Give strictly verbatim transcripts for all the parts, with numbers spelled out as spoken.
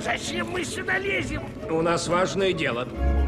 Зачем мы сюда лезем? У нас важное дело.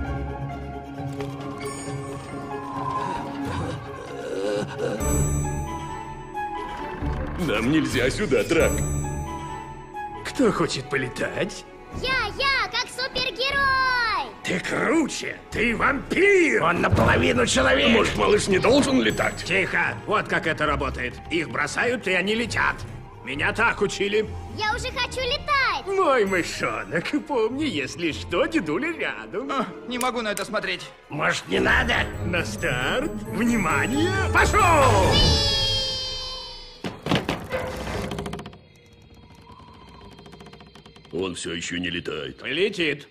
Нам нельзя сюда, Драк. Кто хочет полетать? Я, я, как супергерой! Ты круче! Ты вампир! Он наполовину человек! Может, малыш не должен летать? Тихо! Вот как это работает. Их бросают, и они летят. Меня так учили. Я уже хочу летать! Мой мышонок, помни, если что, дедуля рядом. О, не могу на это смотреть. Может, не надо? На старт. Внимание! Пошел! Он все еще не летает. Летит.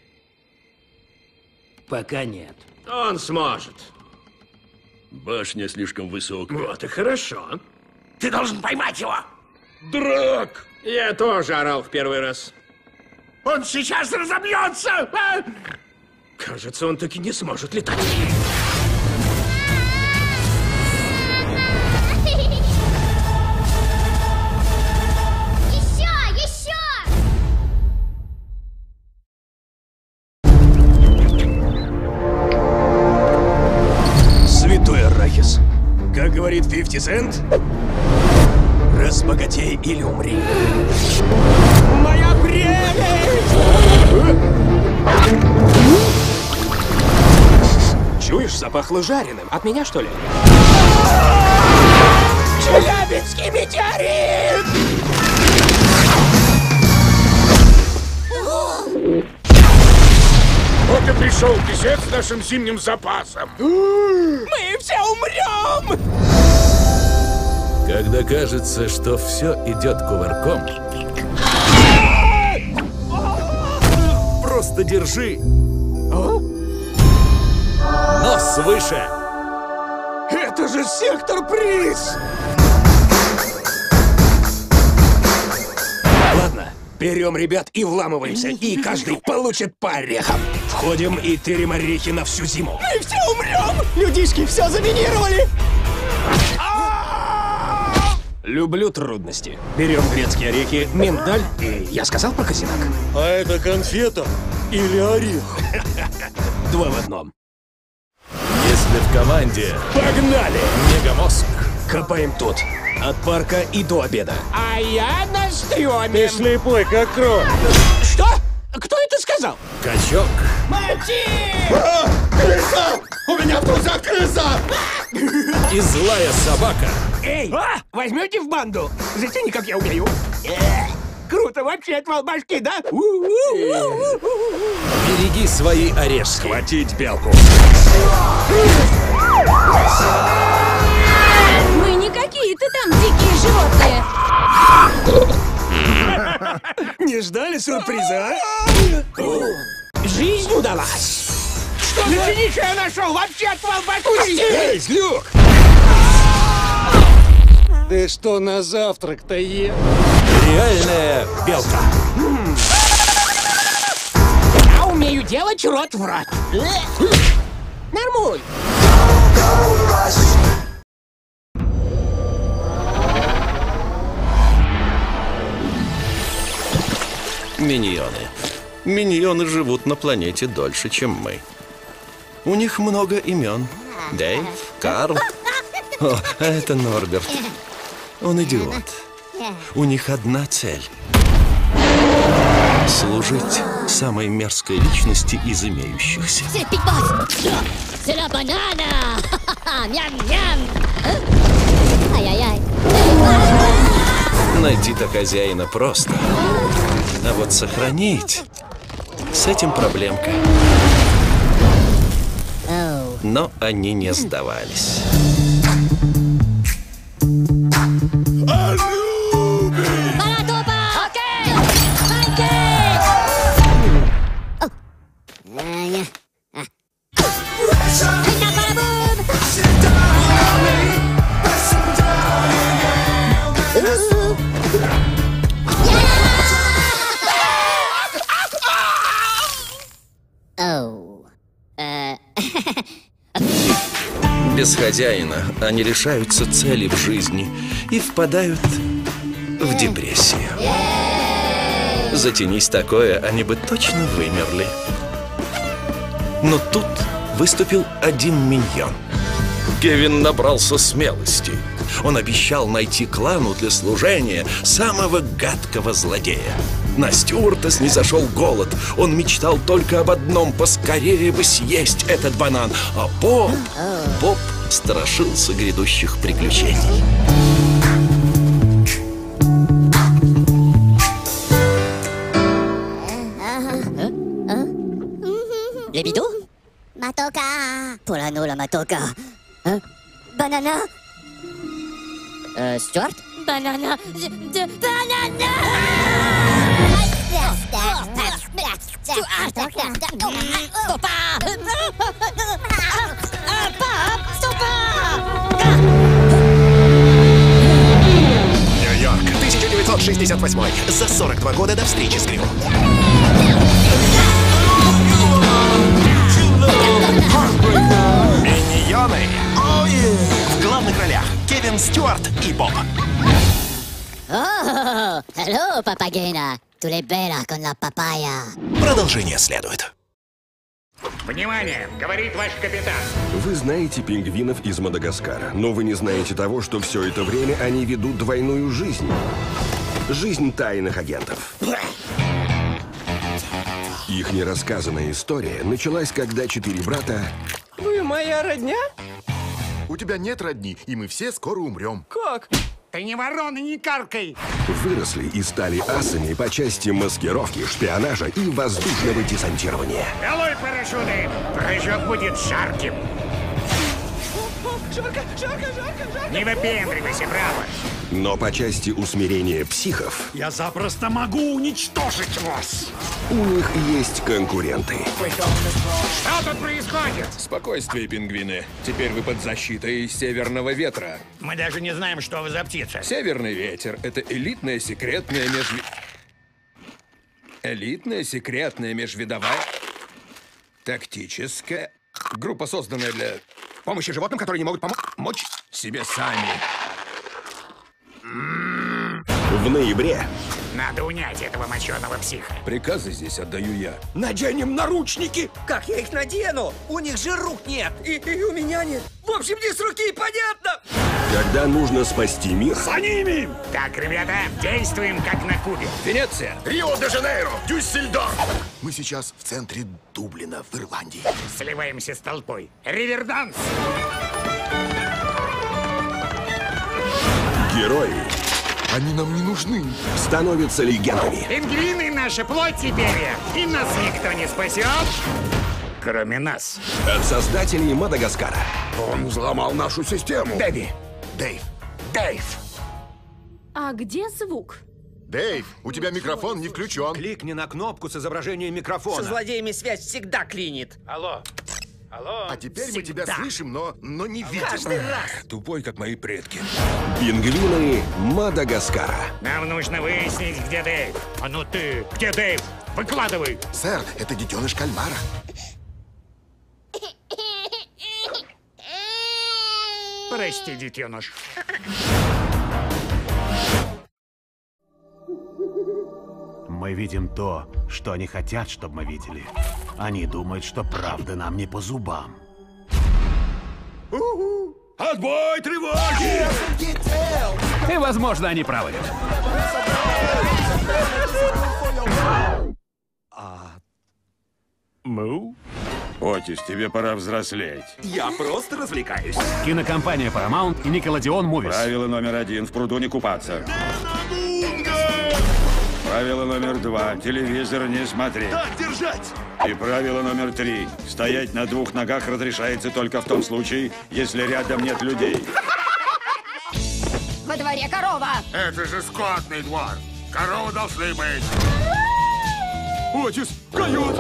Пока нет. Он сможет. Башня слишком высокая. Вот и хорошо. Ты должен поймать его! Драк! Я тоже орал в первый раз. Он сейчас разобьется! А? Кажется, он таки не сможет летать. Еще, еще! Святой арахис. Как говорит фифти Cent, разбогатей или умри. Моя прелесть! Чуешь, запахло жареным. От меня, что ли? Челябинский метеорит! Вот и пришел писец с нашим зимним запасом. Мы все умрем! Когда кажется, что все идет кувырком, просто держи нос выше. Это же сектор приз! Ладно, берем ребят и вламываемся, и каждый получит по орехам. Входим и тырим орехи на всю зиму. Мы все умрем! Людишки все заминировали! Люблю трудности. Берем грецкие орехи, миндаль и... Я сказал про казинак? А это конфета или орех? Два в одном. Если в команде Погнали! мегамозг, Копаем тут. От парка и до обеда. А я на стреме. слепой, как крот. Что? Кто это сказал? качок, Крыса! У меня в трусах крыса! и злая собака. Эй, а? Возьмете в банду? Затяни, как я умею. Круто, вообще отвал башки, да? Береги свои орешки. Хватить белку. Мы не какие-то там дикие животные. Не ждали сюрприза, а? Жизнь удалась. Что за я нашел? Вообще отвал башки! Эй, злюк! Ты что на завтрак-то ел? Реальная белка. Я умею делать рот в рот. Нормуль. Миньоны. Миньоны живут на планете дольше, чем мы. У них много имен. Дэйв, Карл. О, а это Норберт. Он идиот. У них одна цель. Служить самой мерзкой личности из имеющихся. C'est Big Boss! C'est la banane! Ням-ням! Ай-яй-яй! Найти-то хозяина просто. А вот сохранить... С этим проблемка. Но они не сдавались. Без хозяина они лишаются цели в жизни и впадают в депрессию. Затянись такое, они бы точно вымерли. Но тут выступил один миньон. Кевин набрался смелости. Он обещал найти клану для служения самого гадкого злодея. На Стюарта снизошел голод. Он мечтал только об одном — поскорее бы съесть этот банан. А Боб, Боб страшился грядущих приключений. Лебедо? Матока! Пурано la матока. Hein? Банана? Euh, Stuart? Banana. Banana! Нью-Йорк, тысяча девятьсот шестьдесят восьмой. За сорок два года до встречи с Грюм. Миньоны. В главных ролях Кевин, Стюарт и Боб. Oh, hello, Papagena. Tu le bella con la papaya. Продолжение следует. Внимание! Говорит ваш капитан. Вы знаете пингвинов из Мадагаскара, но вы не знаете того, что все это время они ведут двойную жизнь. Жизнь тайных агентов. Их нерассказанная история началась, когда четыре брата... Вы моя родня? У тебя нет родни, и мы все скоро умрем. Как? Ты не ворона, не каркай! выросли и стали асами по части маскировки, шпионажа и воздушного десантирования. Долой парашюты! Прыжок будет жарким! Жарко, жарко, жарко, жарко! Не выпендривайся, браво! Но по части усмирения психов Я запросто могу уничтожить вас! у них есть конкуренты. Что тут происходит? Спокойствие, пингвины. Теперь вы под защитой северного ветра. Мы даже не знаем, что вы за птица. Северный ветер — это элитная секретная межви... Элитная секретная межвидовая тактическая группа, созданная для помощи животным, которые не могут помо- помочь себе сами. В ноябре Надо унять этого моченого психа. Приказы здесь отдаю я. Наденем наручники! Как я их надену? У них же рук нет. И, и у меня нет. В общем, не с руки, понятно? когда нужно спасти мир, За ними! Так, ребята, действуем как на Кубе. Венеция! Рио-де-Жанейро, Дюссельдорф. Мы сейчас в центре Дублина, в Ирландии. Сливаемся с толпой. Риверданс! герои Они нам не нужны. становятся легендами. Пингвины — наша плоть теперь, и нас никто не спасет, кроме нас. От создателей Мадагаскара. Он взломал нашу систему. Дэви, Дэйв, Дэйв, А где звук? Дэйв, у тебя микрофон не включен. Кликни на кнопку с изображением микрофона. Со злодеями связь всегда клинит. алло, алло. А теперь мы тебя Всегда. слышим, но, но не видим. Каждый раз. Тупой, как мои предки. Пингвины Мадагаскара. Нам нужно выяснить, где Дэйв. А ну ты, где Дэйв? Выкладывай. Сэр, это детеныш кальмара. Прости, детеныш. Мы видим то, что они хотят, чтобы мы видели. Они думают, что правда нам не по зубам. Отбой тревоги! И, возможно, они правы. Му? Отис, тебе пора взрослеть. Я просто развлекаюсь. Кинокомпания Paramount и Nickelodeon Movies. Правило номер один — в пруду не купаться. Правило номер два — телевизор не смотреть. Так держать! И правило номер три — стоять на двух ногах разрешается только в том случае, если рядом нет людей. Во дворе корова! Это же скотный двор. Коровы должны быть. Отис, койот!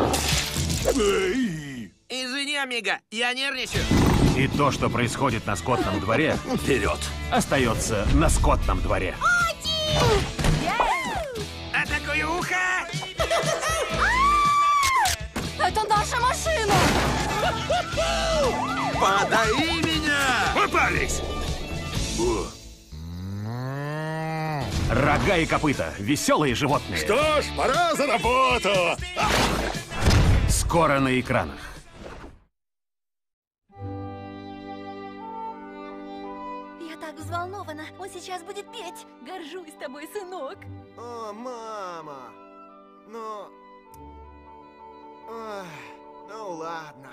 Извини, Амиго, я нервничаю. И то, что происходит на скотном дворе, Вперед! остается на скотном дворе. Атакую ухо! Это наша машина! Подай меня! Попались! Рога и копыта. Веселые животные. Что ж, пора за работу. Скоро на экранах. Я так взволнована. Он сейчас будет петь. Горжусь тобой, сынок. О, мама. Ну... Ой, ну ладно.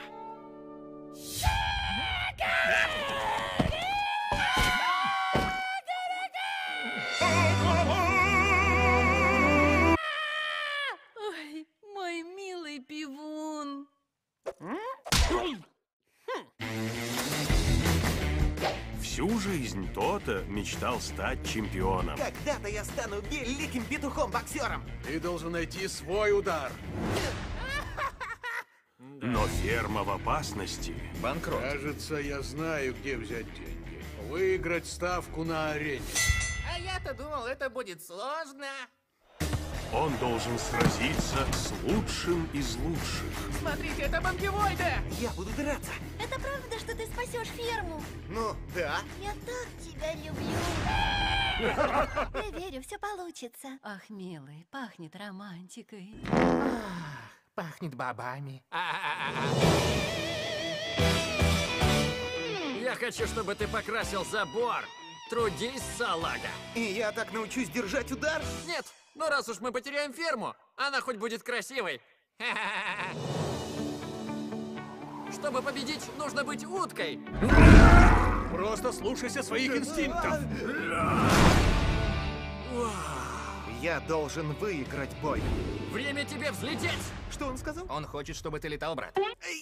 Ой, мой милый пивун. Всю жизнь То-то мечтал стать чемпионом. Когда-то я стану великим петухом-боксером. Ты должен найти свой удар. Но ферма в опасности. Банкрот. Кажется, я знаю, где взять деньги. Выиграть ставку на арене. А я-то думал, это будет сложно. Он должен сразиться с лучшим из лучших. Смотрите, это банкивойда! Я буду драться. Это правда, что ты спасешь ферму? Ну, да. Я так тебя люблю. Я верю, все получится. Ах, милый, пахнет романтикой. Пахнет бабами. Я хочу, чтобы ты покрасил забор. Трудись, салага. И я так научусь держать удар? Нет, но раз уж мы потеряем ферму, она хоть будет красивой. Чтобы победить, нужно быть уткой. Просто слушайся своих инстинктов. Я должен выиграть бой. Время тебе взлететь. Что он сказал? Он хочет, чтобы ты летал, брат.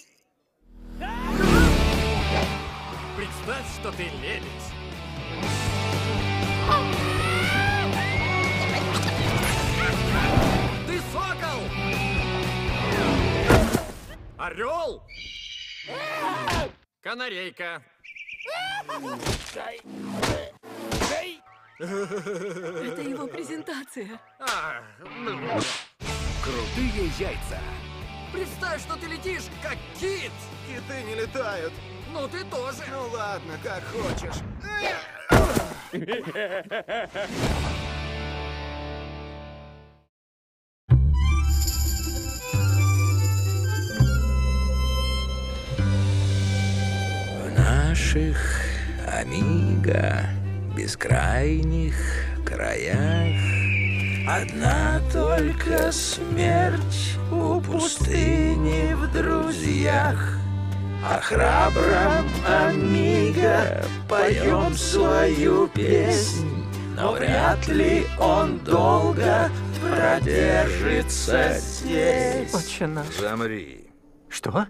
Представь, что ты лебедь. Ты сокол! Орел! Канарейка! Это его презентация. А, Крутые яйца. представь, что ты летишь, как кит! Киты не летают. Ну ты тоже. Ну ладно, как хочешь. В наших, амиго, бескрайних краях одна только смерть у пустыни в друзьях. О храбром амиго поем свою песнь, но вряд ли он долго продержится здесь. Отче наш. Замри. Что?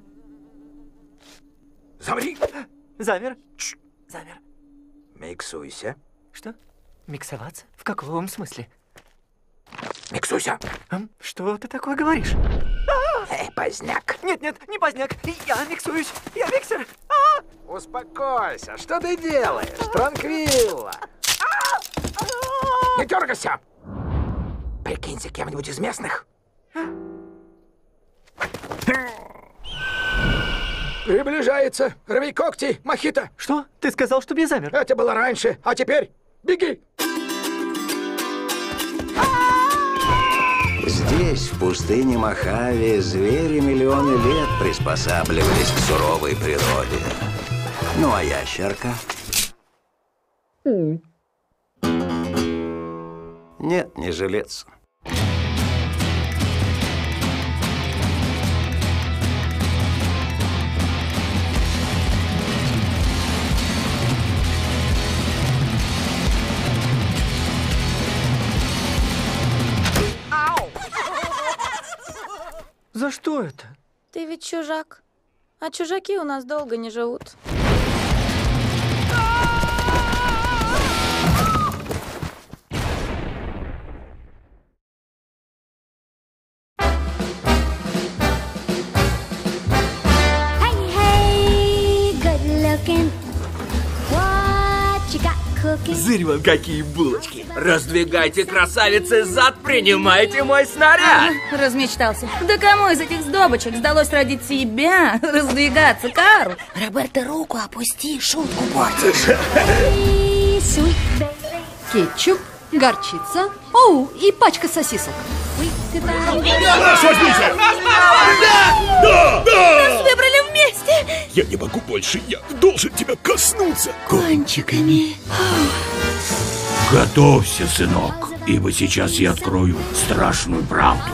Замри! Замер? Чш. Замер. Миксуйся. Что? Миксоваться? В каком смысле? Миксуйся. Ам, что ты такое говоришь? Эй, поздняк. Нет, нет, не поздняк. Я миксуюсь. Я миксер. А! Успокойся. Что ты делаешь? Транквилла. Не дергайся. Прикинься кем-нибудь из местных. Приближается. Рви когти, мохито. Что? Ты сказал, чтобы я замер? Это было раньше, а теперь беги. Здесь, в пустыне Мохаве, звери миллионы лет приспосабливались к суровой природе. Ну а ящерка? Нет, не жилец. За что это? Ты ведь чужак. А чужаки у нас долго не живут. Зырь, какие булочки! Раздвигайте, красавицы, зад, принимайте мой снаряд! Ага, размечтался. Да кому из этих сдобочек сдалось ради тебя раздвигаться, Карл? Роберто, руку опусти, шутку портишь. Кетчуп, горчица, оу, и пачка сосисок. Нас возьмите! Да! Да! Да! Нас выбрали вместе! Я не могу больше, я должен тебя коснуться. Кончиками. Готовься, сынок, ибо сейчас я открою страшную правду.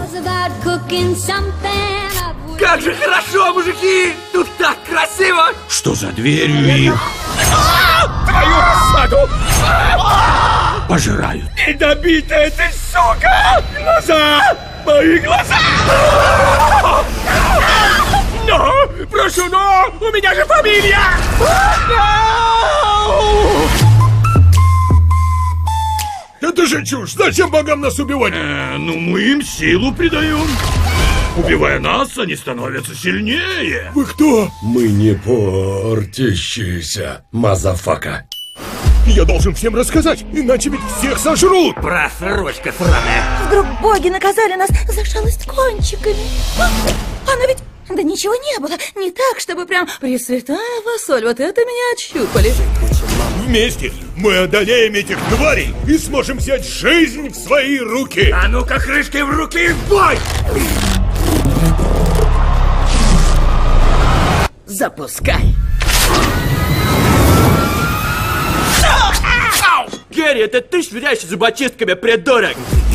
Как же хорошо, мужики! Тут так красиво! Что за дверью их Твою рассаду! пожирают. Недобитая ты, сука! Глаза! Мои глаза! Но! Прошу, но! У меня же фамилия! Это же чушь! Зачем богам нас убивать? Э, ну, мы им силу придаем. Убивая нас, они становятся сильнее. Вы кто? Мы не портящиеся, мазафака. Я должен всем рассказать, иначе ведь всех сожрут! Просрочка сраная! Вдруг боги наказали нас за шалость кончиками. А, она ведь... Да ничего не было. Не так, чтобы прям пресвятая фасоль. Вот это меня отщупали. Вместе мы одолеем этих тварей и сможем взять жизнь в свои руки! А ну-ка, крышкой в руки и в бой! Запускай! Герри, это ты швыряешься зубочистками, придурок!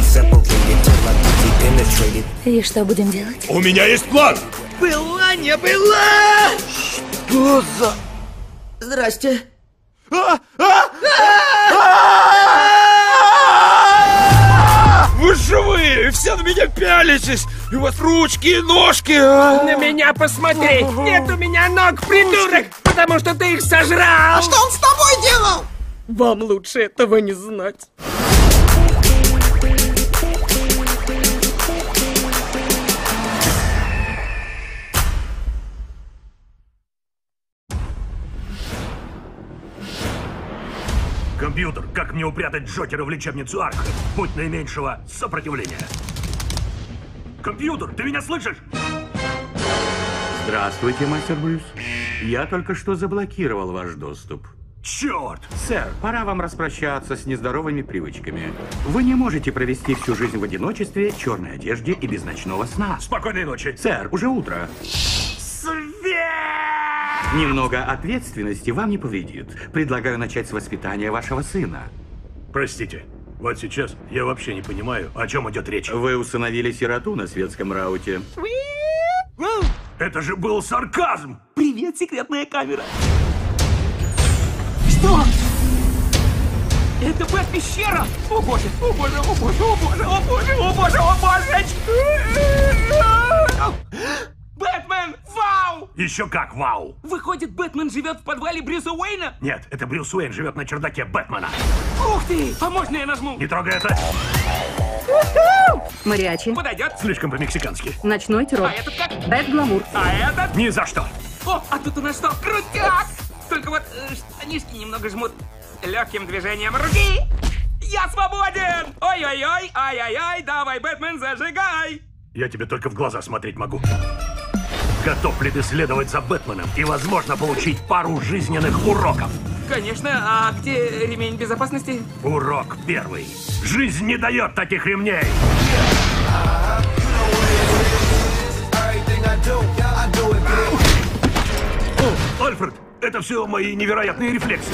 И что будем делать? У меня есть план! Была, не была! Что за... Здрасте. Вы живые! Все на меня пялитесь! И у вас ручки и ножки! А? На меня посмотри! Нет у меня ног, придурок! Потому что ты их сожрал! А что он с тобой делал? Вам лучше этого не знать. Компьютер, как мне упрятать Джокера в лечебницу Арк? Путь наименьшего сопротивления. Компьютер, ты меня слышишь? Здравствуйте, мастер Брюс. Я только что заблокировал ваш доступ. Черт! Сэр, пора вам распрощаться с нездоровыми привычками. Вы не можете провести всю жизнь в одиночестве, черной одежде и без ночного сна. Спокойной ночи. Сэр, уже утро. Свет! Немного ответственности вам не повредит. Предлагаю начать с воспитания вашего сына. Простите, вот сейчас я вообще не понимаю, о чем идет речь. Вы усыновили сироту на светском рауте. Это же был сарказм! Привет, секретная камера! Что? Это Бэт-пещера! О боже, о боже, о боже, о боже, о боже, о боже, о боже! Бэтмен, вау! Еще как вау! Выходит, Бэтмен живет в подвале Брюса Уэйна? Нет, это Брюс Уэйн живет на чердаке Бэтмена. Ух ты! А можно я нажму? Не трогай это! Мариачи. Подойдет? Слишком по-мексикански. Ночной террор. А этот как? Бэт-гламур. А этот? Ни за что! О, а тут у нас что? Крутяк! Только вот э, штанишки немного жмут легким движением руки. Я свободен! Ой-ой-ой, ай-ай-ай, давай, Бэтмен, зажигай! Я тебе только в глаза смотреть могу. Готов ли ты следовать за Бэтменом и, возможно, получить пару жизненных уроков? Конечно, а где ремень безопасности? Урок первый. Жизнь не дает таких ремней. О, Альфред, это все мои невероятные рефлексы.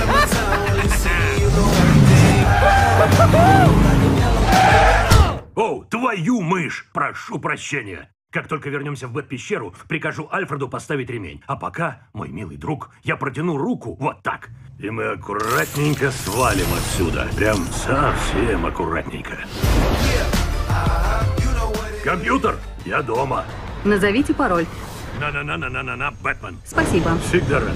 О, твою мышь! Прошу прощения. Как только вернемся в Бэт-пещеру, прикажу Альфреду поставить ремень. А пока, мой милый друг, я протяну руку вот так. И мы аккуратненько свалим отсюда. Прям совсем аккуратненько. Компьютер, я дома. Назовите пароль. На-на-на-на-на-на, Бэтмен. Спасибо. Всегда рад.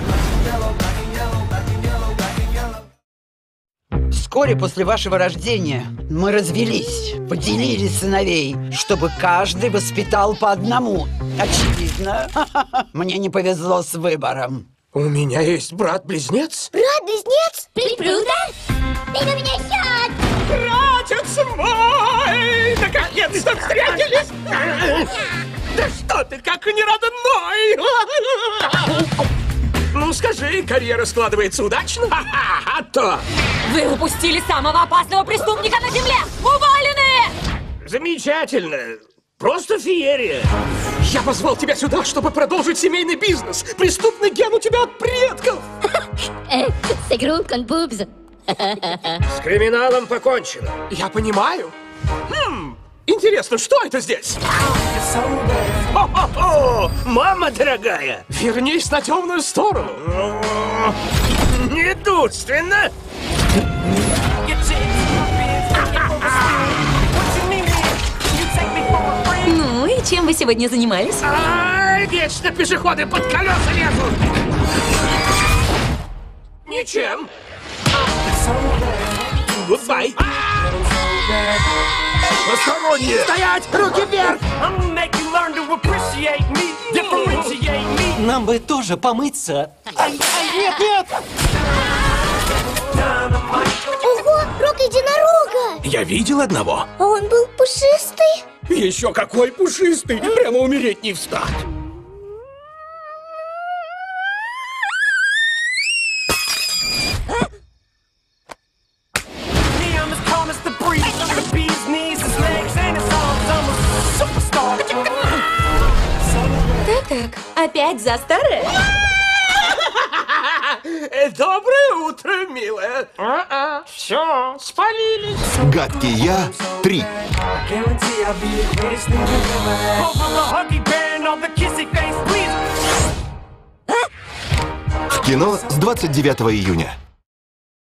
Вскоре после вашего рождения мы развелись, поделили сыновей, чтобы каждый воспитал по одному. Очевидно, мне не повезло с выбором. У меня есть брат-близнец. Брат-близнец? Припруда? Ты на меня сядь! Братец мой! Наконец-то встретились! Да что ты, как не родной! Ну, скажи, карьера складывается удачно? Ха-ха, а то! Вы упустили самого опасного преступника на земле! Уволены! Замечательно. Просто феерия. Я позвал тебя сюда, чтобы продолжить семейный бизнес. Преступный ген у тебя от предков. Eh, c'est gros con boobs. С криминалом покончено. Я понимаю. Хм, интересно, что это здесь? О-хо-хо! Мама дорогая, вернись на темную сторону. Недурственно. Ну и чем вы сегодня занимались? Ай, вечно пешеходы под колеса лезут. Ничем. Гудбай. Посторонние! Стоять! Руки вверх! Нам бы тоже помыться. Ай, ай, нет, нет! Ого, рог единорога! Я видел одного. Он был пушистый. Еще какой пушистый! Прямо умереть не встать. Так-так, опять за старое? Доброе утро, милая. А-а, все, спалились. Гадкий я три. В кино с двадцать девятого июня.